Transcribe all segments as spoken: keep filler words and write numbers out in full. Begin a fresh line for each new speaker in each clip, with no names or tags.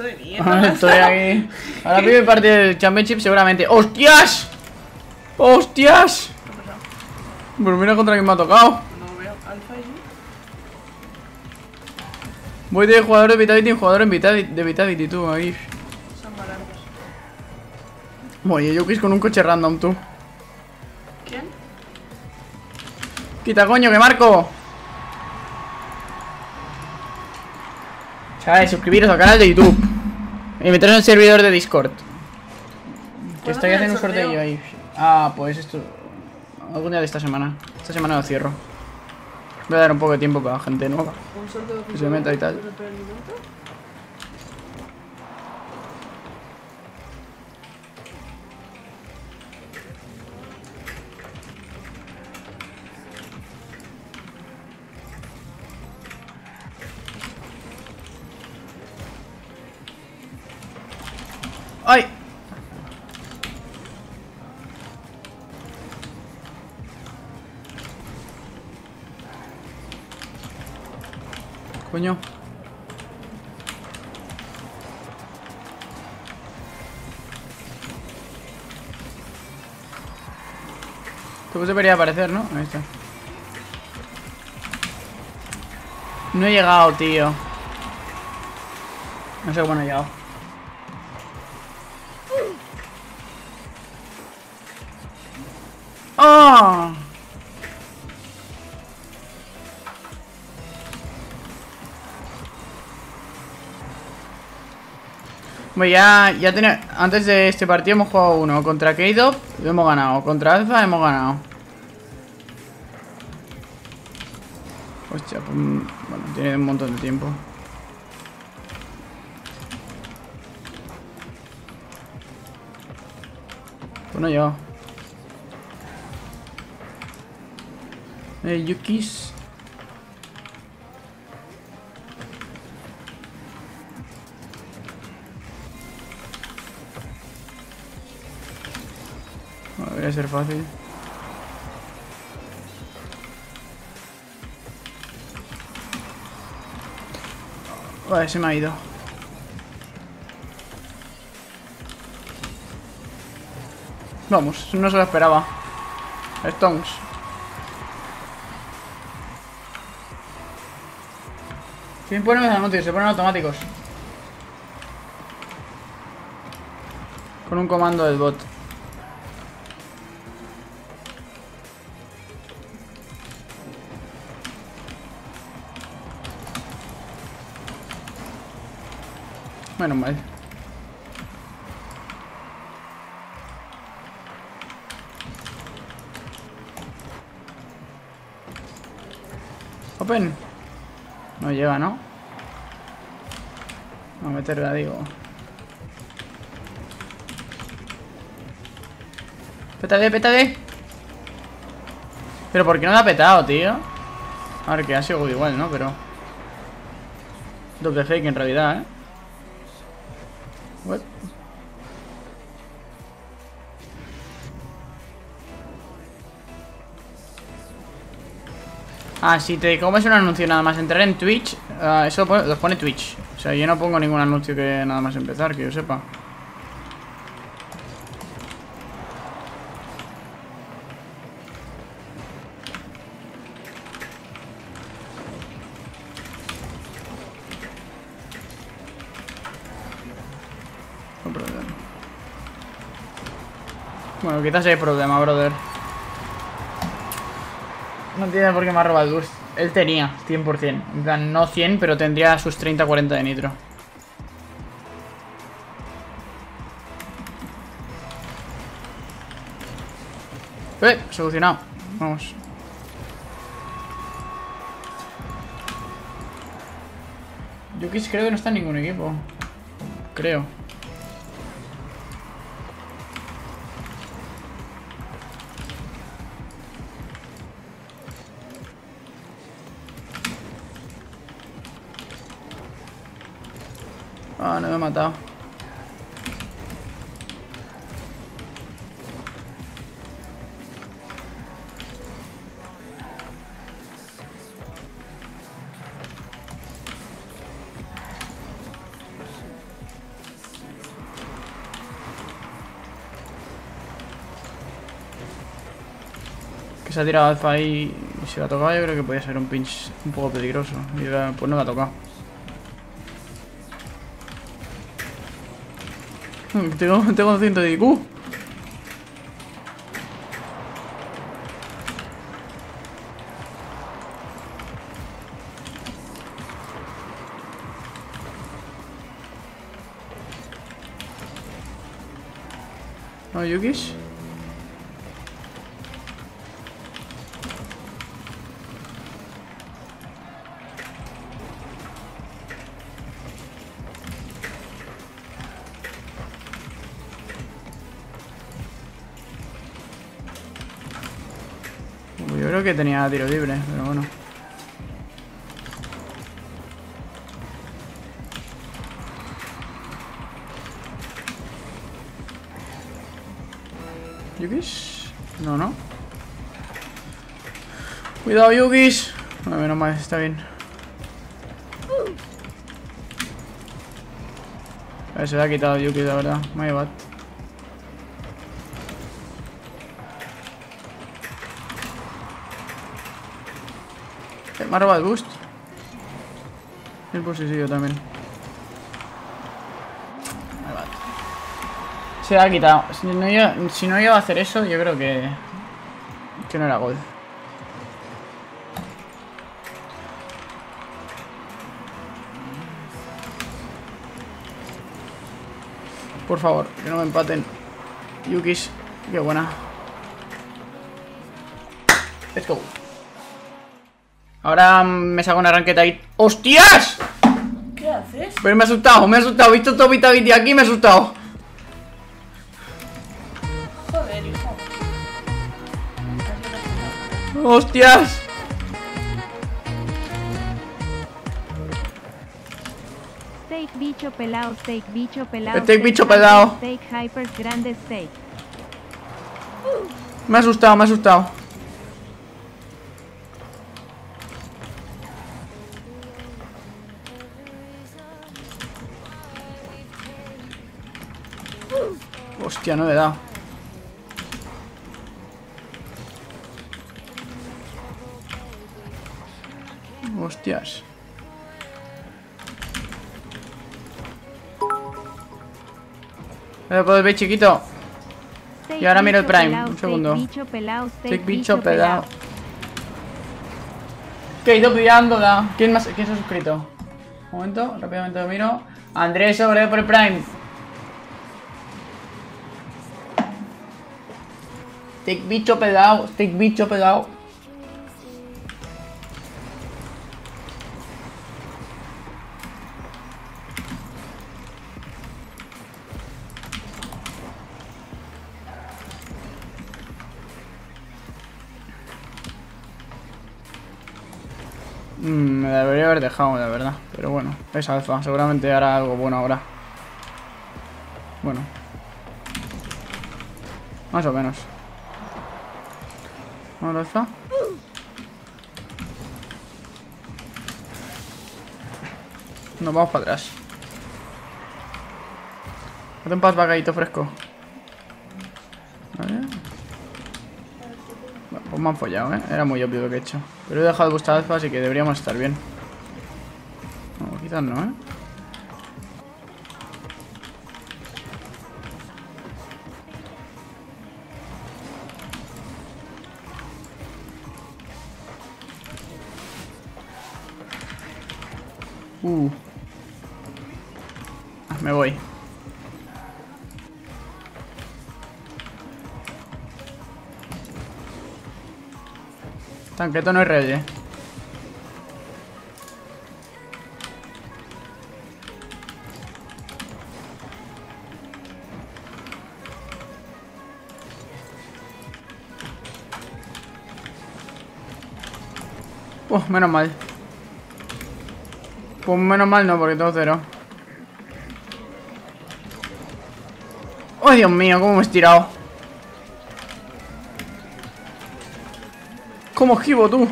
de mierda.
Estoy aquí. Ahora pido el partido del Championship seguramente. ¡Hostias! ¡Hostias!
¿Qué ha pasado?
Pues mira contra quién me ha tocado.
No veo alfa y...
Voy de jugador de Vitality en jugador en Vitality, de Vitality, tú, ahí.
Son malardos.
Oye, yo quis con un coche random, tú.
¿Quién?
Quita, coño, que marco. ¿Sabes? Suscribiros al canal de YouTube. Y meteros en el servidor de Discord. Que estoy haciendo un sorteo ahí. Ah, pues esto. Algún día de esta semana. Esta semana lo cierro. Voy a dar un poco de tiempo para gente nueva.
Un sorteo
Que se meta y tal. ¡Ay! Coño. Pues debería aparecer, ¿no? Ahí está. No he llegado, tío. No sé cómo no he llegado. ¡Oh! Bueno, ya, ya tenía. Antes de este partido hemos jugado uno contra K-Dop y hemos ganado. Contra Alpha hemos ganado. Hostia, pues, bueno, tiene un montón de tiempo. Pues no he llegado. Eh, Yukis. Bueno, debería ser fácil. Vale, se me ha ido. Vamos, no se lo esperaba. Stones. ¿Quién pone los anuncios? Se ponen automáticos. Con un comando del bot. Menos mal. Open. No llega, ¿no? Vamos a meterla, digo. Pétale, pétale. Pero ¿por qué no la ha petado, tío? A ver, que ha sido igual, ¿no? Pero... doble fake en realidad, ¿eh? What? Ah, si te comes un anuncio nada más entrar en Twitch, uh, eso lo pone, lo pone Twitch. O sea, yo no pongo ningún anuncio que nada más empezar, que yo sepa. No problema. Bueno, quizás hay problema, brother. No entiende por qué me ha robado el boost. Él tenía cien por cien. En plan, no cien, pero tendría sus treinta a cuarenta de nitro. Eh, solucionado. Vamos. Yukis creo que no está en ningún equipo. Creo. Ah, no me he matado. se ha tirado alfa ahí y si la ha tocado, yo creo que podía ser un pinch un poco peligroso. Y pues no la ha tocado. Tengo, tengo ciento de I Q. ¿No, Yukis? Yo creo que tenía tiro libre, pero bueno. ¿Yukis? No, no. Cuidado, Yukis. No, menos mal, está bien. A ver, se le ha quitado Yukis, la verdad. My bad. Me ha robado el boost. El boost sí, yo también. My bad. Se le ha quitado. Si no, iba, si no iba a hacer eso, yo creo que... Que no era gol. Por favor, que no me empaten. Yukis, qué buena. Let's go. Ahora me saco una ranqueta ahí. ¡Hostias!
¿Qué haces?
Pero me ha asustado, me ha asustado. He visto todo Vitality aquí y me ha asustado.
Joder, hijo.
¡Hostias!
Steak bicho pelao, steak bicho pelao.
Steak bicho pelao.
Steak hypers grande steak.
Me ha asustado, me ha asustado. Hostia, no le he dado. Hostias. ¿Me lo puedes ver, chiquito?
Steak
Y ahora miro el
bicho
prime,
pelao,
un segundo.
Steak bicho pelao, steak
Steak bicho pelado. Que he ido pillándola. ¿Quién más? ¿Quién se ha suscrito? Un momento, rápidamente lo miro. Andrés, sobre por el prime. Steak bicho pelado, steak bicho pelado. Mm, me debería haber dejado, la verdad. Pero bueno, es alfa. Seguramente hará algo bueno ahora. Bueno. Más o menos. Ahora alfa. Nos vamos para atrás. Haz un pas vagadito fresco. Vale. Bueno, pues me han follado, ¿eh? Era muy obvio lo que he hecho. Pero he dejado el boost alfa, así que deberíamos estar bien. No, quizás no, ¿eh? Uh. Ah, me voy. Tanqueto no es rey, eh. Uh, menos mal. Pues menos mal no, porque tengo cero. ¡Oh, Dios mío! ¿Cómo me he estirado? ¿Cómo esquivo, tú?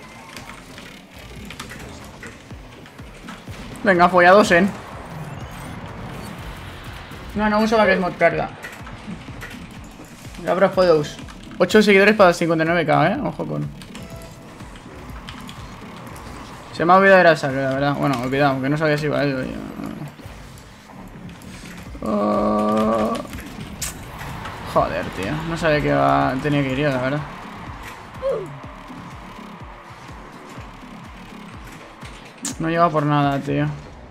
Venga, follados, ¿eh? No, no uso la que es mod carga. La bro follows. ocho seguidores para cincuenta y nueve k, eh. Ojo con. Se me ha olvidado era el saque, la verdad. Bueno, olvidado, aunque no sabía si iba a ir. Oh. Joder, tío. No sabía que iba... tenía que ir yo, la verdad. No lleva por nada, tío.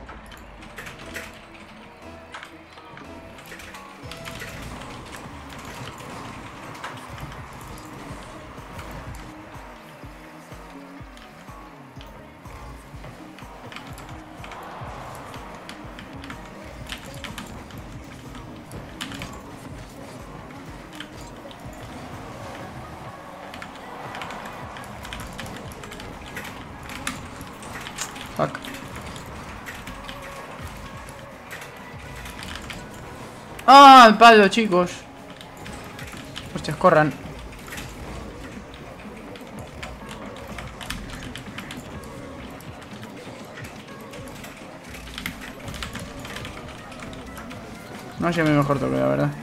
Fuck. ¡Ah! El palo, chicos. Hostias, corran. No sé mi mejor toque, la verdad.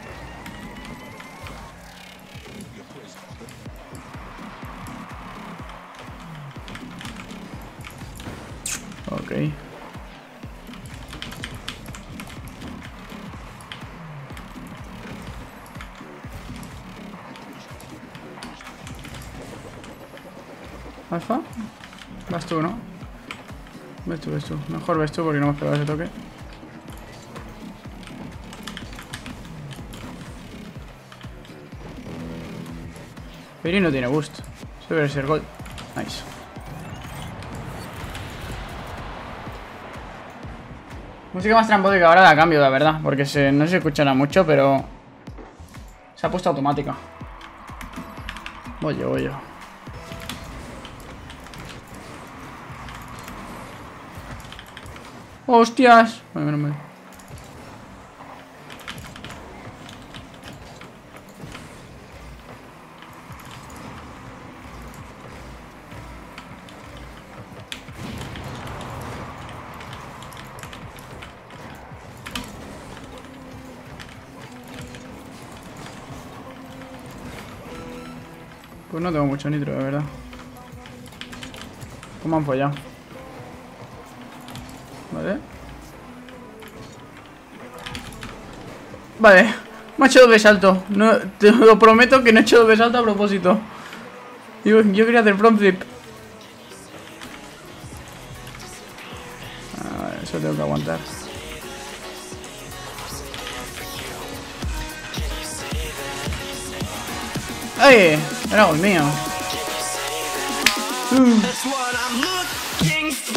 Ok. Alfa. Vas tú, ¿no? Ves tú, ves tú. Mejor ves tú porque no hemos pegado ese toque. Piri no tiene boost. Eso debe ser gol. Nice. Música más trambólica ahora la cambio, la verdad. Porque se, no se escuchará mucho, pero... se ha puesto automática. Voy yo, voy yo. ¡Hostias! Vale, menos mal. Pues no tengo mucho nitro, de verdad. ¿Cómo han follado? Vale. Vale. Me ha hecho doble salto. No, te lo prometo que no he hecho doble salto a propósito. Yo, yo quería hacer front flip. A ver, eso tengo que aguantar. ¡Ay! Era gol mío. Uh.